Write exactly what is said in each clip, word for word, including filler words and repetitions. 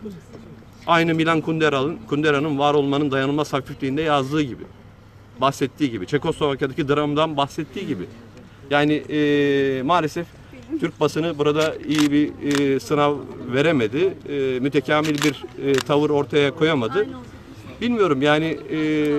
Aynı Milan Kundera'nın Kundera'nın var olmanın dayanılmaz hafifliğinde yazdığı gibi. Bahsettiği gibi. Çekoslovakya'daki dramdan bahsettiği gibi. Yani e, maalesef Türk basını burada iyi bir e, sınav veremedi. E, mütekamil bir e, tavır ortaya koyamadı. Bilmiyorum yani e,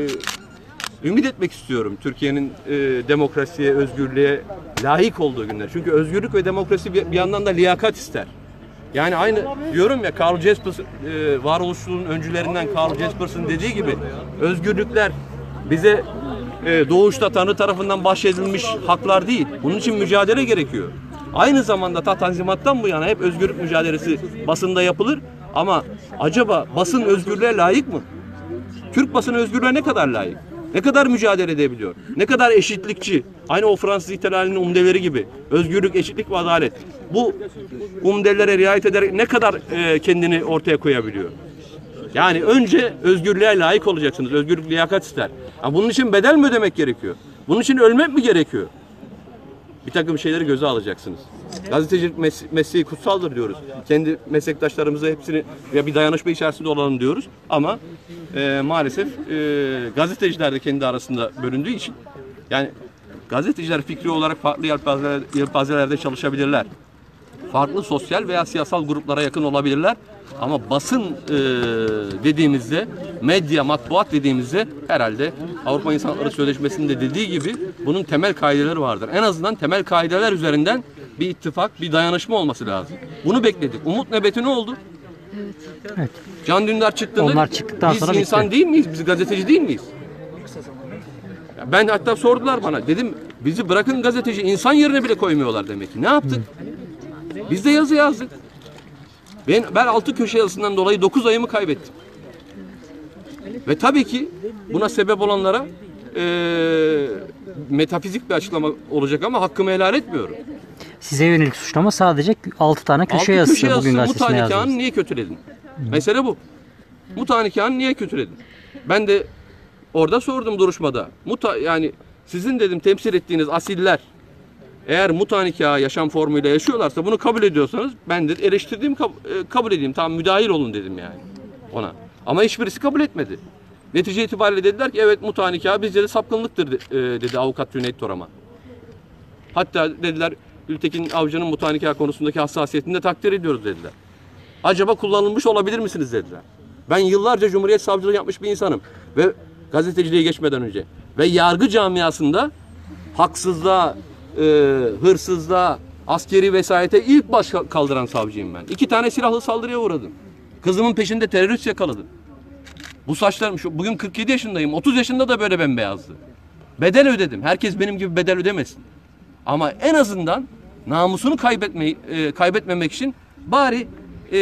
ümit etmek istiyorum Türkiye'nin e, demokrasiye, özgürlüğe layık olduğu günler. Çünkü özgürlük ve demokrasi bir, bir yandan da liyakat ister. Yani aynı diyorum ya, Karl Jaspers, e, varoluşçuluğun öncülerinden Karl Jaspers'ın dediği gibi özgürlükler bize e, doğuşta Tanrı tarafından bahşedilmiş haklar değil. Bunun için mücadele gerekiyor. Aynı zamanda ta Tanzimat'tan bu yana hep özgürlük mücadelesi basında yapılır. Ama acaba basın özgürlüğe layık mı? Türk basını özgürlüğe ne kadar layık? Ne kadar mücadele edebiliyor? Ne kadar eşitlikçi? Aynı o Fransız ihtilalinin umdeleri gibi. Özgürlük, eşitlik ve adalet. Bu umdelere riayet ederek ne kadar e, kendini ortaya koyabiliyor? Yani önce özgürlüğe layık olacaksınız. Özgürlük liyakat ister. Ama bunun için bedel mi ödemek gerekiyor? Bunun için ölmek mi gerekiyor? Bir takım şeyleri göze alacaksınız. Gazetecilik mes mesleği kutsaldır diyoruz. Kendi meslektaşlarımıza hepsini ya bir dayanışma içerisinde olalım diyoruz. Ama e, maalesef e, gazeteciler de kendi arasında bölündüğü için, yani gazeteciler fikri olarak farklı yelpazeler, yelpazelerde çalışabilirler. Farklı sosyal veya siyasal gruplara yakın olabilirler. Ama basın e, dediğimizde, medya, matbuat dediğimizde herhalde Avrupa İnsan Hakları Sözleşmesi'nde dediği gibi bunun temel kaideleri vardır. En azından temel kaideler üzerinden bir ittifak, bir dayanışma olması lazım. Bunu bekledik. Umut nöbeti ne oldu? Evet. Can Dündar çıktığında Onlar çıktıktan biz sonra insan bitti. değil miyiz? Biz gazeteci değil miyiz? Ya ben hatta sordular bana. Dedim bizi bırakın gazeteci, insan yerine bile koymuyorlar demek ki. Ne yaptık? Biz de yazı yazdık. Ben, ben altı köşe yazısından dolayı dokuz ayımı kaybettim. Ve tabii ki buna sebep olanlara e, metafizik bir açıklama olacak ama hakkımı helal etmiyorum. Size yönelik suçlama sadece altı tane köşe altı yazısı köşe bugün yazısı gazetesine muta nikahını yazdınız. niye kötüledin? Mesele bu. Muta nikahını niye kötüledin? Ben de orada sordum duruşmada. Muta, yani sizin dedim temsil ettiğiniz asiller eğer muta nikahı yaşam formuyla yaşıyorlarsa, bunu kabul ediyorsanız ben de eleştirdiğim kab kabul edeyim. Tamam, müdahil olun dedim yani ona. Ama hiçbirisi kabul etmedi. Netice itibariyle dediler ki evet, muta nikahı bizce de sapkınlıktır dedi avukat Cüneyt Toraman. Hatta dediler Gültekin Avcı'nın muta nikahı konusundaki hassasiyetini de takdir ediyoruz dediler. Acaba kullanılmış olabilir misiniz dediler. Ben yıllarca Cumhuriyet Savcılığı yapmış bir insanım ve gazeteciliğe geçmeden önce ve yargı camiasında haksızlığa, e, hırsızlığa, askeri vesayete ilk baş kaldıran savcıyım ben. İki tane silahlı saldırıya uğradım. Kızımın peşinde terörist yakaladım. Bu saçlarım, şu, bugün kırk yedi yaşındayım. otuz yaşında da böyle bembeyazdı. Bedel ödedim. Herkes benim gibi bedel ödemesin. Ama en azından namusunu kaybetmeyi, e, kaybetmemek için bari e,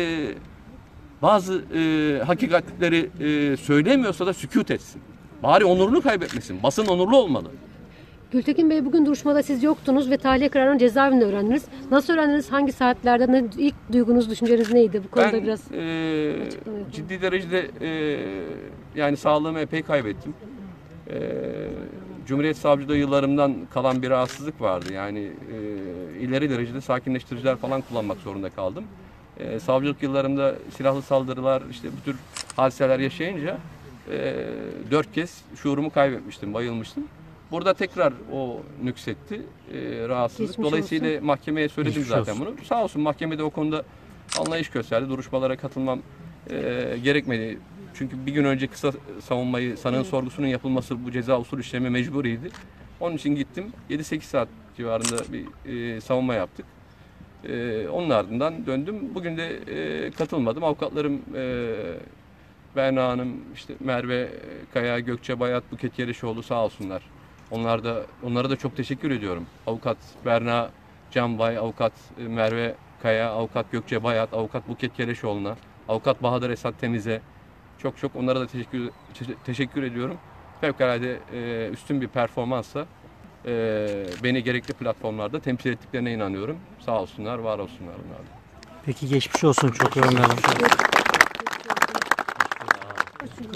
bazı e, hakikatleri e, söylemiyorsa da sükût etsin. Bari onurunu kaybetmesin. Basın onurlu olmalı. Gültekin Bey, bugün duruşmada siz yoktunuz ve tahliye kararını cezaevinde öğrendiniz. Nasıl öğrendiniz? Hangi saatlerde? Ne, ilk duygunuz, düşünceniz neydi? Bu konuda Ben biraz e, ciddi derecede e, yani sağlığımı epey kaybettim. E, Cumhuriyet Savcılığı yıllarımdan kalan bir rahatsızlık vardı. Yani e, ileri derecede sakinleştiriciler falan kullanmak zorunda kaldım. E, savcılık yıllarımda silahlı saldırılar, işte bu tür hadiseler yaşayınca e, dört kez şuurumu kaybetmiştim, bayılmıştım. Burada tekrar o nüksetti, e, rahatsızlık. Geçmiş Dolayısıyla olsun. mahkemeye söyledim Geçmiş zaten olsun. bunu. Sağ olsun mahkemede o konuda anlayış gösterdi. Duruşmalara katılmam e, gerekmedi. Çünkü bir gün önce kısa savunmayı, sanığın sorgusunun yapılması bu ceza usul işlemi mecburiydi. Onun için gittim. yedi sekiz saat civarında bir e, savunma yaptık. E, onun ardından döndüm. Bugün de e, katılmadım. Avukatlarım e, Berna Hanım, işte Merve Kaya, Gökçe Bayat, Buket Yeleşoğlu sağ olsunlar. Onlar da, onlara da çok teşekkür ediyorum. Avukat Berna Canbay, avukat Merve Kaya, avukat Gökçe Bayat, avukat Buket Yeleşoğlu'na, avukat Bahadır Esat Temiz'e çok çok onlara da teşekkür teşekkür ediyorum. Fevkalade e, üstün bir performansla e, beni gerekli platformlarda temsil ettiklerine inanıyorum. Sağ olsunlar, var olsunlar onlar da. Peki geçmiş olsun, çok yorumlayalım.